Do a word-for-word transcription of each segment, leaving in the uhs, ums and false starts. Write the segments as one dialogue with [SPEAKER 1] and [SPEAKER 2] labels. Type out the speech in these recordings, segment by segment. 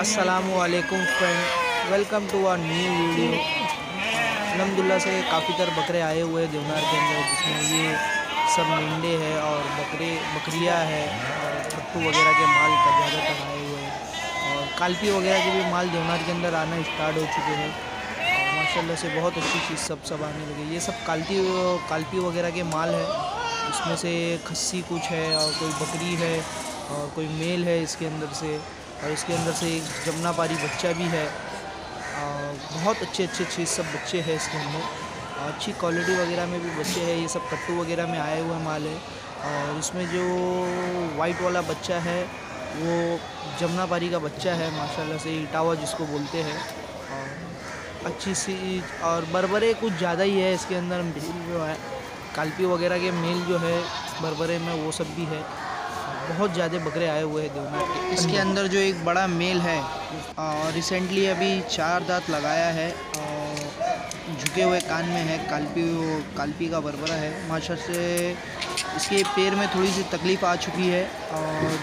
[SPEAKER 1] अस्सलामुअलैकुम friend, welcome to our new video. अल्हम्दुलिल्लाह से काफ़ी तरह बकरे आए हुए हैं देवनार के अंदर, जिसमें ये सब मेंढे हैं और बकरे बकरियां हैं और कट्टू वगैरह के माल का ज़्यादातर आए हुए हैं और कालपी वगैरह के भी माल देवनार के अंदर आना स्टार्ट हो चुके हैं। और माशाल्लाह से बहुत अच्छी चीज़ सब सब आने लगे। ये सब कालपी कालपी वगैरह के माल है, इसमें से खस्सी कुछ है और कोई बकरी है और कोई मेल है इसके अंदर से, और इसके अंदर से एक जमुनापारी बच्चा भी है। और बहुत अच्छे अच्छे चीज़ सब बच्चे हैं इसके अंदर, अच्छी क्वालिटी वगैरह में भी बच्चे हैं। ये सब कट्टू वगैरह में आए हुए माल है। और इसमें जो वाइट वाला बच्चा है वो जमुनापारी का बच्चा है, माशाल्लाह से इटावा जिसको बोलते हैं। और अच्छी सी और बरबरे कुछ ज़्यादा ही है इसके अंदर, मेल जो है कालपी वगैरह के मेल जो है बरबरे में वो सब भी है। बहुत ज़्यादा बकरे आए हुए हैं देवनार के। इसके अंदर जो एक बड़ा मेल है और रिसेंटली अभी चार दांत लगाया है और झुके हुए कान में है, कालपी कालपी का बरबरा है। माशाल्लाह से इसके पैर में थोड़ी सी तकलीफ़ आ चुकी है और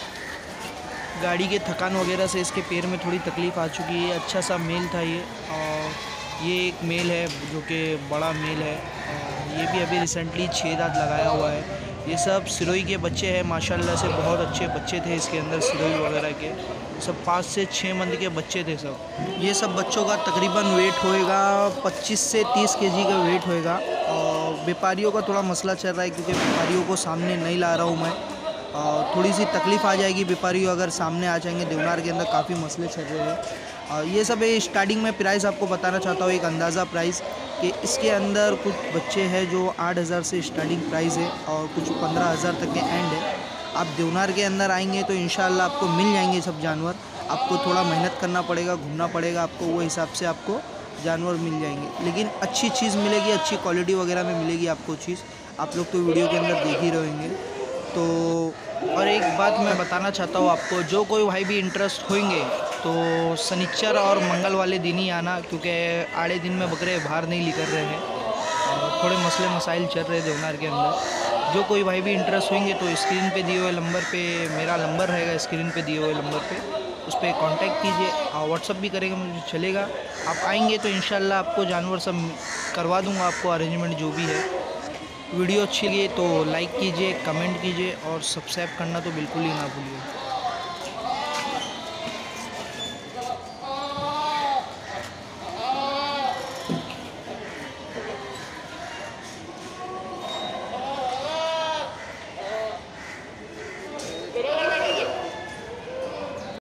[SPEAKER 1] गाड़ी के थकान वगैरह से इसके पैर में थोड़ी तकलीफ़ आ चुकी है। अच्छा सा मेल था ये, और ये एक मेल है जो कि बड़ा मेल है और ये भी अभी रिसेंटली छः दांत लगाया हुआ है। ये सब सिरोही के बच्चे हैं, माशाल्लाह से बहुत अच्छे बच्चे थे इसके अंदर, सिरोही वगैरह के सब पाँच से छः मंद के बच्चे थे सब। ये सब बच्चों का तकरीबन वेट होएगा पच्चीस से तीस केजी का वेट होएगा। और व्यापारियों का थोड़ा मसला चल रहा है क्योंकि व्यापारियों को सामने नहीं ला रहा हूँ मैं, और थोड़ी सी तकलीफ़ आ जाएगी व्यापारियों अगर सामने आ जाएंगे। देवनार के अंदर काफ़ी मसले चल रहे हैं। और ये सब स्टार्टिंग में प्राइस आपको बताना चाहता हूँ, एक अंदाज़ा प्राइस कि इसके अंदर कुछ बच्चे हैं जो आठ हज़ार से स्टार्टिंग प्राइस है और कुछ पंद्रह हज़ार तक के एंड है। आप देवनार के अंदर आएंगे तो इंशाल्लाह आपको मिल जाएंगे सब जानवर। आपको थोड़ा मेहनत करना पड़ेगा, घूमना पड़ेगा आपको, वो हिसाब से आपको जानवर मिल जाएंगे, लेकिन अच्छी चीज़ मिलेगी, अच्छी क्वालिटी वगैरह में मिलेगी आपको चीज़। आप लोग तो वीडियो के अंदर देख ही रहेंगे। तो और एक बात मैं बताना चाहता हूँ आपको, जो कोई भाई भी इंटरेस्ट होंगे तो शनिचर और मंगल वाले दिन ही आना, क्योंकि आड़े दिन में बकरे बाहर नहीं निकल रहे हैं और थोड़े मसले मसाइल चल रहे हैं देवनार के अंदर। जो कोई भाई भी इंटरेस्ट होंगे तो स्क्रीन पे दिए हुए नंबर पे, मेरा नंबर रहेगा स्क्रीन पे दिए हुए नंबर पे, उस पर कांटेक्ट कीजिए और व्हाट्सअप भी करेगा, मुझे चलेगा। आप आएंगे तो इंशाल्लाह आपको जानवर सब करवा दूँगा, आपको अरेंजमेंट जो भी है। वीडियो अच्छी लगी तो लाइक कीजिए, कमेंट कीजिए और सब्सक्राइब करना तो बिल्कुल ही ना भूलिए।